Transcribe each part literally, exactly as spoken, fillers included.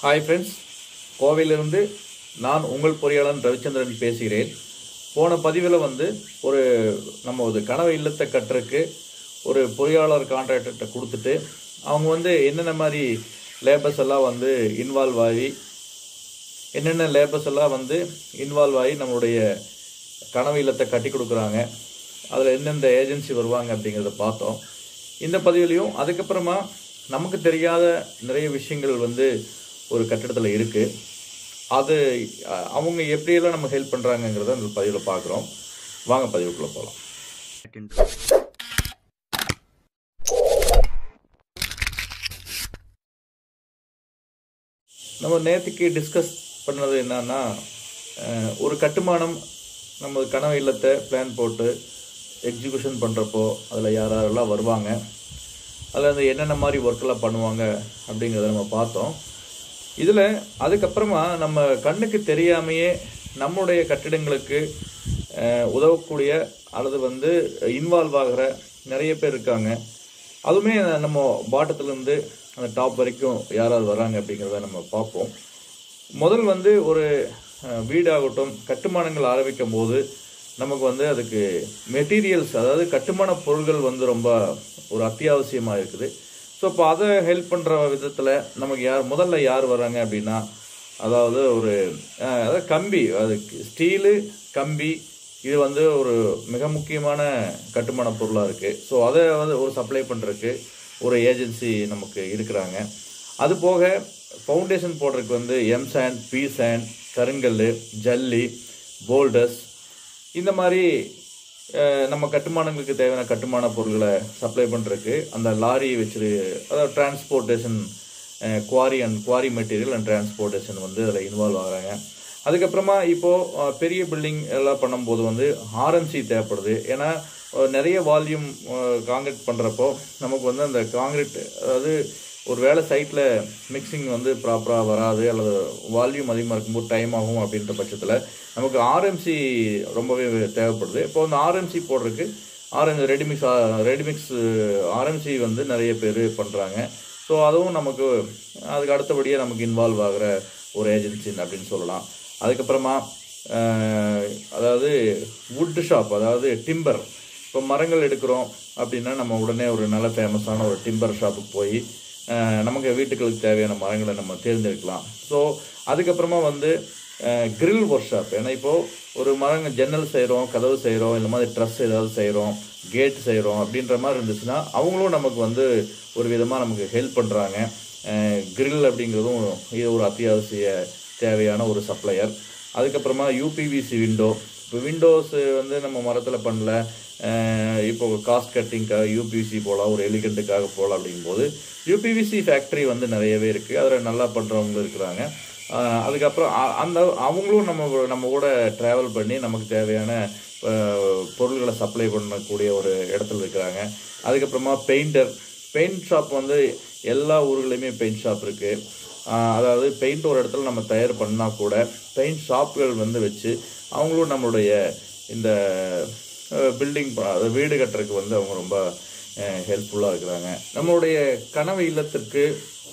Hi friends, கோவையிலிருந்து நான் உங்கள் பொறியாளர் ரவிச்சந்திரன் பேசுகிறேன். போன பதிவில் வந்து ஒரு நம்ம ஒரு கனவு இல்லத்தை கட்டுறதுக்கு ஒரு பொறியாளர் கான்ட்ராக்டர்கிட்ட கொடுத்துட்டு அவங்க வந்து என்னென்ன மாதிரி லேபர்ஸ் எல்லாம் வந்து இன்வால்வ் ஆகி என்னென்ன லேபர்ஸ் எல்லாம் வந்து இன்வால்வ் ஆகி நம்மளுடைய கனவு இல்லத்தை கட்டி கொடுக்குறாங்க, அதில் எந்தெந்த ஏஜென்சி வருவாங்க அப்படிங்கிறத பார்த்தோம். இந்த பதிவிலையும் அதுக்கப்புறமா நமக்கு தெரியாத நிறைய விஷயங்கள் வந்து ஒரு கட்டிடத்தில் இருக்குது. அது அவங்க எப்படியெல்லாம் நம்ம ஹெல்ப் பண்ணுறாங்கங்கிறத அந்த பதிவில் பார்க்குறோம். வாங்க பதிவுக்குள்ளே போகலாம். நம்ம நேற்றுக்கு டிஸ்கஸ் பண்ணது என்னன்னா, ஒரு கட்டுமானம் நம்ம கனவு இல்லத்தை பிளான் போட்டு எக்ஸிக்யூஷன் பண்ணுறப்போ அதில் யார் யாரெல்லாம் வருவாங்க, அதில் அந்த என்னென்ன மாதிரி ஒர்க்கெல்லாம் பண்ணுவாங்க அப்படிங்கிறத நம்ம பார்த்தோம். இதில் அதுக்கப்புறமா நம்ம கண்ணுக்கு தெரியாமையே நம்முடைய கட்டிடங்களுக்கு உதவக்கூடிய அல்லது வந்து இன்வால்வ் ஆகிற நிறைய பேர் இருக்காங்க. அதுவுமே நம்ம பாட்டத்துலேருந்து அந்த டாப் வரைக்கும் யாராவது வராங்க அப்படிங்கிறத நம்ம பார்ப்போம். முதல் வந்து ஒரு வீடாகட்டும் கட்டுமானங்கள் ஆரம்பிக்கும் போது நமக்கு வந்து அதுக்கு மெட்டீரியல்ஸ், அதாவது கட்டுமான பொருள்கள் வந்து ரொம்ப ஒரு அத்தியாவசியமாக இருக்குது. ஸோ இப்போ அதை ஹெல்ப் பண்ணுற விதத்தில் நமக்கு யார் முதல்ல யார் வராங்க அப்படின்னா, அதாவது ஒரு அதாவது கம்பி, அது ஸ்டீலு கம்பி, இது வந்து ஒரு மிக முக்கியமான கட்டுமான பொருளாக இருக்குது. ஸோ அதை வந்து ஒரு சப்ளை பண்ணுறதுக்கு ஒரு ஏஜென்சி நமக்கு இருக்கிறாங்க. அது போக ஃபவுண்டேஷன் போடுறதுக்கு வந்து எம் சாண்ட், பி சாண்ட், கருங்கல், ஜல்லி, போல்டர்ஸ், இந்த மாதிரி நம்ம கட்டுமானங்களுக்கு தேவையான கட்டுமான பொருட்களை சப்ளை பண்ணுறதுக்கு அந்த லாரி வச்சு, அதாவது transportation, quarry and quarry material and transportation வந்து அதில் இன்வால்வ் ஆகிறாங்க. அதுக்கப்புறமா இப்போது பெரிய பில்டிங் எல்லாம் பண்ணும்போது வந்து ஆர்எம்சி தேவைப்படுது. ஏன்னா நிறைய வால்யூம் காங்கிரீட் பண்ணுறப்போ நமக்கு வந்து அந்த காங்கிரீட், அதாவது ஒரு வேளை சைட்டில் மிக்சிங் வந்து ப்ராப்பராக வராது அல்லது வால்யூம் அதிகமாக இருக்கும்போது டைம் ஆகும் அப்படின்ற பட்சத்தில் நமக்கு ஆர்எம்சி ரொம்பவே தேவைப்படுது. இப்போ அந்த ஆர்எம்சி போடுறதுக்கு ஆர்எம் ரெடிமிக்ஸ் ரெடிமிக்ஸ் ஆர்எம்சி வந்து நிறைய பேர் பண்ணுறாங்க. ஸோ அதுவும் நமக்கு அதுக்கு அடுத்தபடியாக நமக்கு இன்வால்வ் ஆகிற ஒரு ஏஜென்சி அப்படின்னு சொல்லலாம். அதுக்கப்புறமா அதாவது வுட் ஷாப், அதாவது டிம்பர், இப்போ மரங்கள் எடுக்கிறோம் அப்படின்னா நம்ம உடனே ஒரு நல்ல ஃபேமஸான ஒரு டிம்பர் ஷாப்புக்கு போய் நமக்கு வீட்டுகளுக்கு தேவையான மரங்களை நம்ம தேர்ந்தெடுக்கலாம். ஸோ அதுக்கப்புறமா வந்து கிரில் ஒர்க் ஷாப், ஏன்னா இப்போது ஒரு மரங்க ஜன்னல் செய்கிறோம், கதவு செய்கிறோம், இந்த மாதிரி ட்ரெஸ் ஏதாவது செய்கிறோம், கேட் செய்கிறோம் அப்படின்ற மாதிரி இருந்துச்சுன்னா அவங்களும் நமக்கு வந்து ஒரு விதமாக நமக்கு ஹெல்ப் பண்ணுறாங்க. கிரில் அப்படிங்கிறதும் இது ஒரு அத்தியாவசிய தேவையான ஒரு சப்ளையர். அதுக்கப்புறமா யூபிவிசி விண்டோ, இப்போ விண்டோஸ் வந்து நம்ம மரத்தில் பண்ணல, இப்போ காஸ்ட் கட்டிங்காக யூபிவிசி போகலாம், ஒரு எலிகண்ட்டுக்காக போகலாம் அப்படிங்கும்போது யூபிவிசி ஃபேக்ட்ரி வந்து நிறையவே இருக்குது, அதில் நல்லா பண்ணுறவங்களும் இருக்கிறாங்க. அதுக்கப்புறம் அந்த அவங்களும் நம்ம நம்ம கூட ட்ராவல் பண்ணி நமக்கு தேவையான பொருள்களை சப்ளை பண்ணக்கூடிய ஒரு இடத்துல இருக்கிறாங்க. அதுக்கப்புறமா பெயிண்டர், பெயிண்ட் ஷாப் வந்து எல்லா ஊர்களையுமே பெயிண்ட் ஷாப் இருக்குது. அதாவது பெயிண்ட் ஒரு இடத்துல நம்ம தயார் பண்ணால் கூட பெயிண்ட் ஷாப்புகள் வந்து வச்சு அவங்களும் நம்மளுடைய இந்த பில்டிங் வீடு கட்டுறதுக்கு வந்து அவங்க ரொம்ப ஹெல்ப்ஃபுல்லாக இருக்கிறாங்க. நம்மளுடைய கனவு இல்லத்திற்கு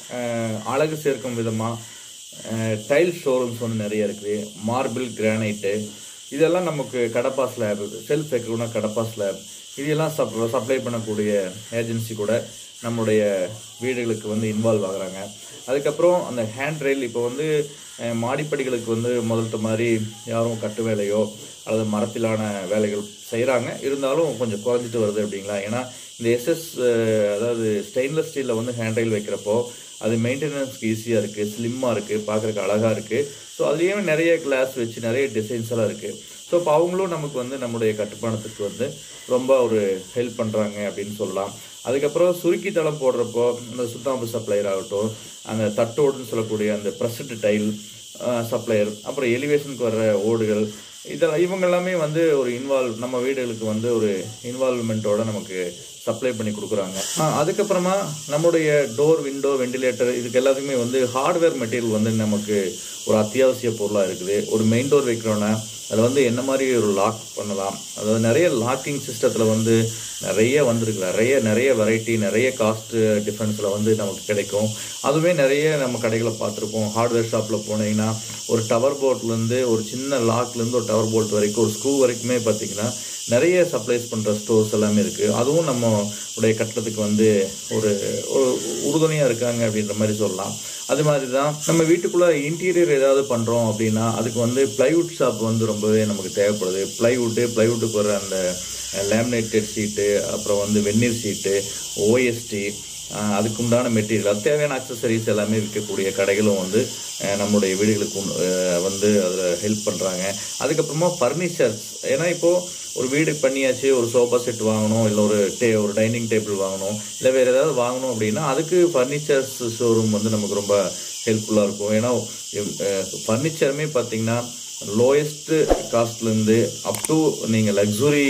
அழகு சேர்க்கும் விதமாக டைல் ஷோரூம்ஸ் வந்து நிறைய இருக்குது. மார்பிள், கிரானைட்டு, இதெல்லாம் நமக்கு கடப்பா ஸ்லாப், செல்ஃப் வைக்கணும்னா கடப்பா ஸ்லாப், இதெல்லாம் சப் சப்ளை பண்ணக்கூடிய ஏஜென்சி கூட நம்மளுடைய வீடுகளுக்கு வந்து இன்வால்வ் ஆகுறாங்க. அதுக்கப்புறம் அந்த ஹேண்ட் ரெயில், இப்போ வந்து மாடிப்படிகளுக்கு வந்து முதல்த்த மாதிரி யாரும் கட்டு வேலையோ அல்லது மரத்திலான வேலைகள் செய்கிறாங்க, இருந்தாலும் கொஞ்சம் குறைஞ்சிட்டு வருது அப்படிங்களா. ஏன்னா இந்த எஸ்எஸ், அதாவது ஸ்டெயின்லெஸ் ஸ்டீலில் வந்து ஹேண்ட் ரெயில் வைக்கிறப்போ அது மெயின்டெனன்ஸ்க்கு ஈஸியாக இருக்குது, ஸ்லிம்மாக இருக்குது, பார்க்குறதுக்கு அழகாக இருக்குது. ஸோ அதுலேயுமே நிறைய கிளாஸ் வச்சு நிறைய டிசைன்ஸ் எல்லாம் இருக்குது. ஸோ இப்போ அவங்களும் நமக்கு வந்து நம்முடைய கட்டுமானத்துக்கு வந்து ரொம்ப ஒரு ஹெல்ப் பண்ணுறாங்க அப்படின்னு சொல்லலாம். அதுக்கப்புறம் சுருக்கி தளம் போடுறப்போ அந்த சுத்தாம்பு சப்ளையர் ஆகட்டும், அந்த தட்டோடுன்னு சொல்லக்கூடிய அந்த ப்ரெஸ்டு டைல் சப்ளையர், அப்புறம் எலிவேஷனுக்கு வர்ற ஓடுகள், இதெல்லாம் இவங்க எல்லாமே வந்து ஒரு இன்வால்வ் நம்ம வீடுகளுக்கு வந்து ஒரு இன்வால்வ்மெண்ட்டோட நமக்கு சப்ளை பண்ணி கொடுக்குறாங்க. அதுக்கப்புறமா நம்முடைய டோர், விண்டோ, வெண்டிலேட்டர், இதுக்கு எல்லாத்துக்குமே வந்து ஹார்ட்வேர் மெட்டீரியல் வந்து நமக்கு ஒரு அத்தியாவசிய பொருளாக இருக்குது. ஒரு மெயின் டோர் வைக்கிறோன்னா அதில் வந்து என்ன மாதிரி ஒரு லாக் பண்ணலாம், அதாவது நிறைய லாக்கிங் சிஸ்டத்தில் வந்து நிறைய வந்திருக்கு, நிறைய நிறைய வெரைட்டி, நிறைய காஸ்ட் டிஃப்ரென்ஸில் வந்து நமக்கு கிடைக்கும். அதுவுமே நிறைய நம்ம கடைகளை பார்த்துருப்போம். ஹார்ட்வேர் ஷாப்பில் போனீங்கன்னா ஒரு டவர் போல்ட்லேருந்து ஒரு சின்ன லாக்லேருந்து ஒரு டவர் போல்ட் வரைக்கும் ஒரு ஸ்க்ரூ வரைக்குமே பார்த்தீங்கன்னா நிறைய சப்ளைஸ் பண்ணுற ஸ்டோர்ஸ் எல்லாமே இருக்குது. அதுவும் நம்ம உடைய கட்டடத்துக்கு வந்து ஒரு உறுதுணையாக இருக்காங்க அப்படின்ற மாதிரி சொல்லலாம். அது மாதிரி தான் நம்ம வீட்டுக்குள்ளே இன்டீரியர் ஏதாவது பண்ணுறோம் அப்படின்னா அதுக்கு வந்து பிளைவுட் ஷாப் வந்து ரொம்பவே நமக்கு தேவைப்படுது. பிளைவுட்டு பிளைவுட்டுக்கு வர அந்த லேமினேட்டட் ஷீட்டு, அப்புறம் வந்து வெந்நீர் ஷீட்டு, ஓஎஸ்டி, அதுக்கு உண்டான மெட்டீரியல், அது தேவையான அக்சசரிஸ் எல்லாமே விற்கக்கூடிய கடைகளும் வந்து நம்மளுடைய வீடுகளுக்கு வந்து அதில் ஹெல்ப் பண்ணுறாங்க. அதுக்கப்புறமா ஃபர்னிச்சர்ஸ், ஏன்னா இப்போது ஒரு வீடு பண்ணியாச்சு, ஒரு சோஃபா செட் வாங்கணும், இல்லை ஒரு டே ஒரு டைனிங் டேபிள் வாங்கணும், இல்லை வேறு ஏதாவது வாங்கணும் அப்படின்னா அதுக்கு ஃபர்னிச்சர்ஸ் ஷோரூம் வந்து நமக்கு ரொம்ப ஹெல்ப்ஃபுல்லாக இருக்கும். ஏன்னா ஃபர்னிச்சருமே பார்த்தீங்கன்னா லோயஸ்ட்டு காஸ்ட்லேருந்து அப் டு நீங்கள் லக்ஸுரி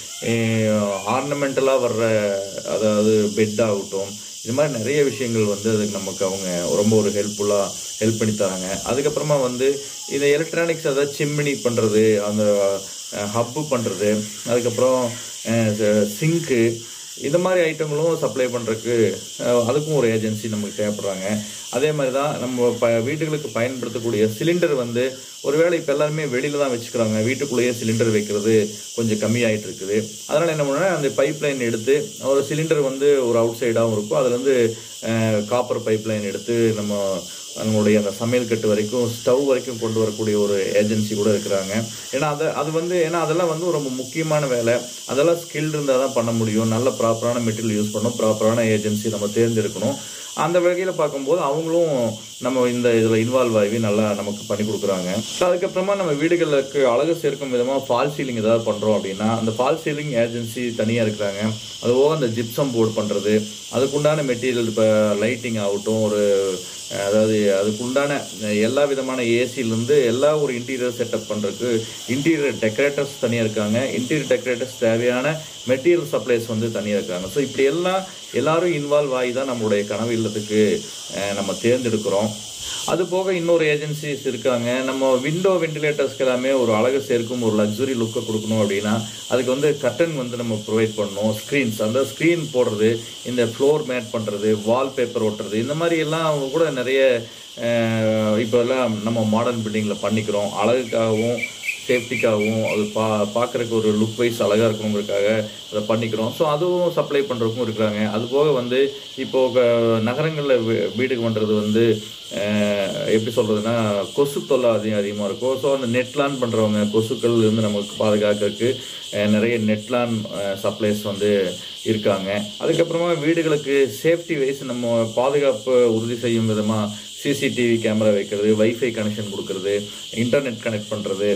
ஆர்னமெண்டலாக வர்ற, அதாவது பெட் ஆகட்டும், இது மாதிரி நிறைய விஷயங்கள் வந்து அதுக்கு நமக்கு அவங்க ரொம்ப ஒரு ஹெல்ப்ஃபுல்லாக ஹெல்ப் பண்ணி தராங்க. அதுக்கப்புறமா வந்து இந்த எலக்ட்ரானிக்ஸ், அதாவது சிம்மினி பண்ணுறது, அந்த ஹப்பு பண்ணுறது, அதுக்கப்புறம் சிங்க்கு, இந்த மாதிரி ஐட்டங்களும் சப்ளை பண்ணுறதுக்கு அதுக்கும் ஒரு ஏஜென்சி நமக்கு தேவைப்படுறாங்க. அதே மாதிரி தான் நம்ம ப வீட்டுகளுக்கு பயன்படுத்தக்கூடிய சிலிண்டர் வந்து ஒருவேளை இப்போ எல்லாருமே வெளியில் தான் வச்சுக்கிறாங்க. வீட்டுக்குள்ளேயே சிலிண்டர் வைக்கிறது கொஞ்சம் கம்மியாகிட்டு இருக்குது. அதனால் என்ன பண்ணுன்னா அந்த பைப் லைன் எடுத்து ஒரு சிலிண்டர் வந்து ஒரு அவுட் சைடாகவும் இருக்கும், அதுலேருந்து காப்பர் பைப் லைன் எடுத்து நம்ம நம்மளுடைய அந்த சமையல் கட்டு வரைக்கும் ஸ்டவ் வரைக்கும் கொண்டு வரக்கூடிய ஒரு ஏஜென்சி கூட இருக்கிறாங்க. ஏன்னா அதை அது வந்து ஏன்னா அதெல்லாம் வந்து ரொம்ப முக்கியமான வேலை. அதெல்லாம் ஸ்கில் இருந்தால் தான் பண்ண முடியும். நல்ல ப்ராப்பரான மெட்டீரியல் யூஸ் பண்ணணும், ப்ராப்பரான ஏஜென்சி நம்ம தேர்ந்தெடுக்கணும். அந்த வகையில் பார்க்கும்போது அவங்களும் நம்ம இந்த இதில் இன்வால்வ் ஆகி நல்லா நமக்கு பண்ணி கொடுக்குறாங்க. அதுக்கப்புறமா நம்ம வீடுகளுக்கு அழகு சேர்க்கும் விதமாக ஃபால் சீலிங் ஏதாவது பண்ணுறோம் அப்படின்னா அந்த ஃபால் சீலிங் ஏஜென்சி தனியாக இருக்கிறாங்க. அதுபோக அந்த ஜிப்சம் போர்டு பண்ணுறது, அதுக்குண்டான மெட்டீரியல், இப்போ லைட்டிங் ஆகட்டும், ஒரு அதாவது அதுக்குண்டான எல்லா விதமான ஏசிலேருந்து எல்லா ஒரு இன்டீரியர் செட்டப் பண்ணுறதுக்கு இன்டீரியர் டெக்கரேட்டர்ஸ் தனியாக இருக்காங்க. இன்டீரியர் டெக்கரேட்டர்ஸ் தேவையான மெட்டீரியல் சப்ளைஸ் வந்து தனியாக இருக்காங்க. ஸோ இப்படி எல்லாம் எல்லாரும் இன்வால்வ் ஆகி தான் நம்மளுடைய கனவு இல்லத்துக்கு நம்ம தேர்ந்தெடுக்கிறோம். அது போக இன்னொரு ஏஜென்சிஸ் இருக்காங்க. நம்ம விண்டோ வெண்டிலேட்டர்ஸ்க்கு எல்லாமே ஒரு அழகு சேர்க்கும், ஒரு லக்ஸுரி லுக்கை கொடுக்கணும் அப்படின்னா அதுக்கு வந்து கர்டன் வந்து நம்ம ப்ரொவைட் பண்ணணும். ஸ்க்ரீன்ஸ், அந்த ஸ்க்ரீன் போடுறது, இந்த ஃப்ளோர் மேட் பண்ணுறது, வால்பேப்பர் ஒட்டுறது, இந்த மாதிரி எல்லாம் கூட நிறைய இப்போ எல்லாம் நம்ம மாடர்ன் பில்டிங்கில் பண்ணிக்கிறோம். அழகுக்காகவும் சேஃப்டிக்காகவும் அது பா பார்க்குறதுக்கு ஒரு லுக் வைஸ் அழகாக இருக்கணுங்கிறதுக்காக அதை பண்ணிக்கிறோம். ஸோ அதுவும் சப்ளை பண்ணுறதுக்கும் இருக்கிறாங்க. அதுபோக வந்து இப்போது நகரங்களில் வீடுக்கு பண்ணுறது வந்து எப்படி சொல்கிறதுனா கொசு தொல்லை அதிகம் அதிகமாக இருக்கும். ஸோ அந்த நெட்லான் பண்ணுறவங்க கொசுக்கள் இருந்து நமக்கு பாதுகாக்கிறதுக்கு நிறைய நெட்லான் சப்ளைஸ் வந்து இருக்காங்க. அதுக்கப்புறமா வீடுகளுக்கு சேஃப்டி வைஸ் நம்ம பாதுகாப்பு உறுதி செய்யும் விதமாக சிசிடிவி கேமரா வைக்கிறது, வைஃபை கனெக்ஷன் கொடுக்கறது, இன்டர்நெட் கனெக்ட் பண்ணுறது,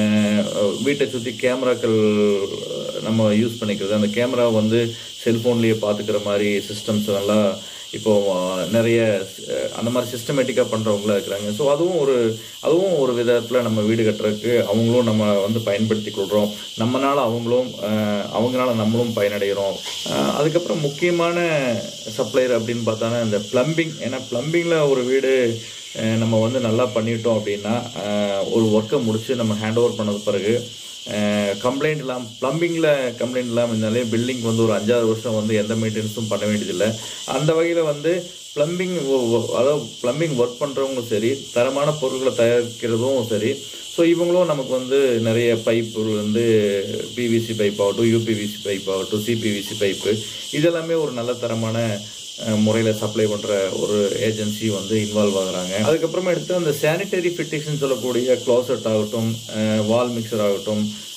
வீட்டை சுற்றி கேமராக்கள் நம்ம யூஸ் பண்ணிக்கிறது, அந்த கேமரா வந்து செல்ஃபோன்லேயே பார்த்துக்கிற மாதிரி சிஸ்டம்ஸ் நல்லா இப்போது நிறைய அந்த மாதிரி சிஸ்டமேட்டிக்காக பண்ணுறவங்களாம் இருக்கிறாங்க. ஸோ அதுவும் ஒரு அதுவும் ஒரு விதத்தில் நம்ம வீடு கட்டுறதுக்கு அவங்களும் நம்ம வந்து பயன்படுத்தி கொள்கிறோம். நம்மளால் அவங்களும் அவங்களால நம்மளும் பயனடைகிறோம். அதுக்கப்புறம் முக்கியமான சப்ளையர் அப்படின்னு பார்த்தானா இந்த பிளம்பிங். ஏன்னா பிளம்பிங்கில் ஒரு வீடு நம்ம வந்து நல்லா பண்ணிட்டோம் அப்படின்னா ஒரு ஒர்க்கை முடித்து நம்ம ஹேண்ட் ஓவர் பண்ணது பிறகு கம்ப்ளைண்ட் இல்லாமல், ப்ளம்பிங்கில் கம்ப்ளைண்ட் இல்லாமல் இருந்தாலே பில்டிங் வந்து ஒரு அஞ்சாறு வருஷம் வந்து எந்த மெயின்டெனன்ஸும் பண்ண வேண்டியதில்லை. அந்த வகையில் வந்து ப்ளம்பிங், அதாவது ப்ளம்பிங் ஒர்க் பண்ணுறவங்களும் சரி, தரமான பொருட்களை தயாரிக்கிறதும் சரி. ஸோ இவங்களும் நமக்கு வந்து நிறைய பைப்பு வந்து பிவிசி பைப் ஆகட்டும், யூபிவிசி பைப் ஆகட்டும், சிபிவிசி பைப்பு, இதெல்லாமே ஒரு நல்ல தரமான முறையில் சப்ளை பண்ணுற ஒரு ஏஜென்சி வந்து இன்வால்வ் ஆகுறாங்க. அதுக்கப்புறமா எடுத்து அந்த சானிட்டரி ஃபிட்டிங்ஸ்ன்னு சொல்லக்கூடிய க்ளோசட் ஆகட்டும், வால் மிக்சர் ஆகட்டும்,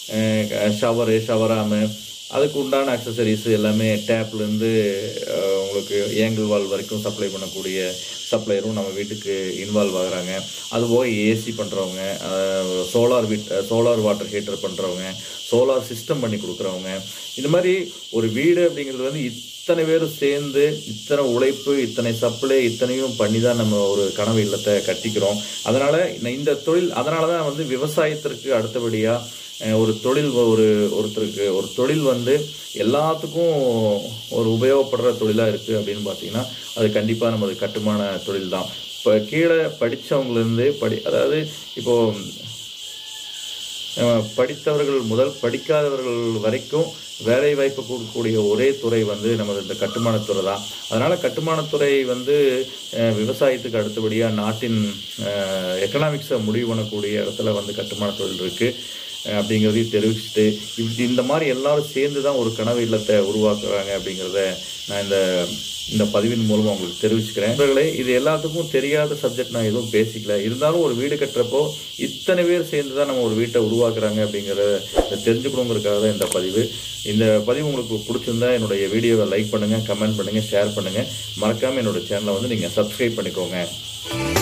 ஷவரு, ஷவராமு, அதுக்கு உண்டான அக்சசரிஸ் எல்லாமே டேப்லேருந்து உங்களுக்கு ஏங்கிள் வால் வரைக்கும் சப்ளை பண்ணக்கூடிய சப்ளையரும் நம்ம வீட்டுக்கு இன்வால்வ் ஆகுறாங்க. அதுபோக ஏசி பண்ணுறவங்க, சோலார் வீட் சோலார் வாட்டர் ஹீட்டர் பண்ணுறவங்க, சோலார் சிஸ்டம் பண்ணி கொடுக்குறவங்க, இந்த மாதிரி ஒரு வீடு அப்படிங்கிறது வந்து இத்தனை பேரும் சேர்ந்து இத்தனை உழைப்பு, இத்தனை சப்ளை, இத்தனையும் பண்ணி தான் நம்ம ஒரு கனவு இல்லத்தை கட்டிக்கிறோம். அதனால் இந்த தொழில், அதனால தான் வந்து விவசாயத்திற்கு அடுத்தபடியாக ஒரு தொழில், ஒரு ஒருத்தருக்கு ஒரு தொழில் வந்து எல்லாத்துக்கும் ஒரு உபயோகப்படுற தொழிலாக இருக்குது அப்படின்னு பார்த்தீங்கன்னா அது கண்டிப்பாக நமது கட்டுமான தொழில் தான். இப்போ கீழே படித்தவங்கலேருந்து படி, அதாவது இப்போது படித்தவர்கள் முதல் படிக்காதவர்கள் வரைக்கும் வேலை வாய்ப்பு கொடுக்கக்கூடிய ஒரே துறை வந்து நமது இந்த கட்டுமானத்துறை தான். அதனால் கட்டுமானத்துறை வந்து விவசாயத்துக்கு அடுத்தபடியாக நாட்டின் எக்கனாமிக்ஸை முடிவு பண்ணக்கூடிய இடத்துல வந்து கட்டுமானத்தொழில் இருக்குது அப்படிங்கிறதையும் தெரிவிச்சுட்டு இப்படி இந்த மாதிரி எல்லாரும் சேர்ந்து தான் ஒரு கனவு இல்லத்தை உருவாக்குறாங்க அப்படிங்கிறத நான் இந்த இந்த பதிவின் மூலமாக உங்களுக்கு தெரிவிச்சுக்கிறேன். இவர்களே இது எல்லாத்துக்கும் தெரியாத சப்ஜெக்ட் நான் எதுவும் பேசிக்கல. இருந்தாலும் ஒரு வீடு கட்டுறப்போ இத்தனை பேர் சேர்ந்து தான் நம்ம ஒரு வீட்டை உருவாக்குறாங்க அப்படிங்கிறத தெரிஞ்சுக்கணுங்கிறதுக்காக தான் இந்த பதிவு. இந்த பதிவு உங்களுக்கு பிடிச்சிருந்தா என்னுடைய வீடியோவை லைக் பண்ணுங்கள், கமெண்ட் பண்ணுங்கள், ஷேர் பண்ணுங்கள். மறக்காமல் என்னோட சேனலை வந்து நீங்கள் சப்ஸ்கிரைப் பண்ணிக்கோங்க.